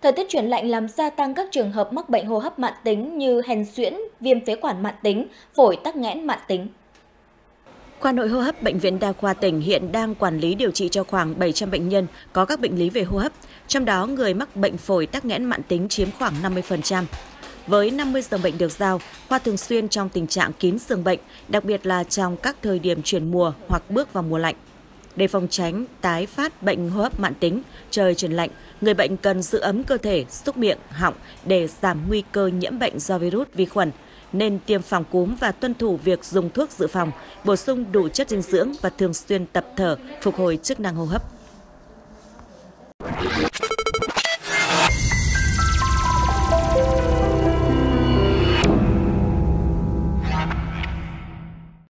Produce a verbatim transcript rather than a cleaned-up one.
Thời tiết chuyển lạnh làm gia tăng các trường hợp mắc bệnh hô hấp mãn tính như hèn suyễn, viêm phế quản mãn tính, phổi tắc nghẽn mãn tính. Khoa nội hô hấp Bệnh viện Đa khoa tỉnh hiện đang quản lý điều trị cho khoảng bảy trăm bệnh nhân có các bệnh lý về hô hấp, trong đó người mắc bệnh phổi tắc nghẽn mãn tính chiếm khoảng năm mươi phần trăm. Với năm mươi giường bệnh được giao, khoa thường xuyên trong tình trạng kín giường bệnh, đặc biệt là trong các thời điểm chuyển mùa hoặc bước vào mùa lạnh. Để phòng tránh tái phát bệnh hô hấp mãn tính, trời chuyển lạnh, người bệnh cần giữ ấm cơ thể, xúc miệng, họng để giảm nguy cơ nhiễm bệnh do virus, vi khuẩn. Nên tiêm phòng cúm và tuân thủ việc dùng thuốc dự phòng, bổ sung đủ chất dinh dưỡng và thường xuyên tập thở, phục hồi chức năng hô hấp.